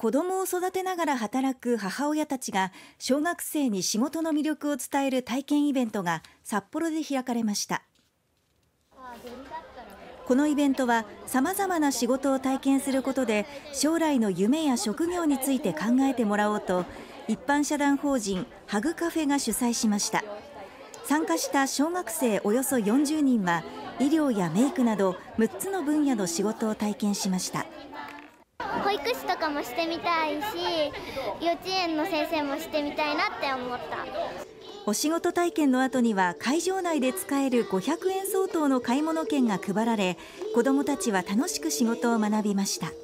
子どもを育てながら働く母親たちが小学生に仕事の魅力を伝える体験イベントが札幌で開かれました。このイベントはさまざまな仕事を体験することで将来の夢や職業について考えてもらおうと、一般社団法人ハグカフェが主催しました。参加した小学生およそ40人は医療やメイクなど6つの分野の仕事を体験しました。 保育士とかもしてみたいし、幼稚園の先生もしてみたいなって思った。 お仕事体験の後には会場内で使える500円相当の買い物券が配られ、子どもたちは楽しく仕事を学びました。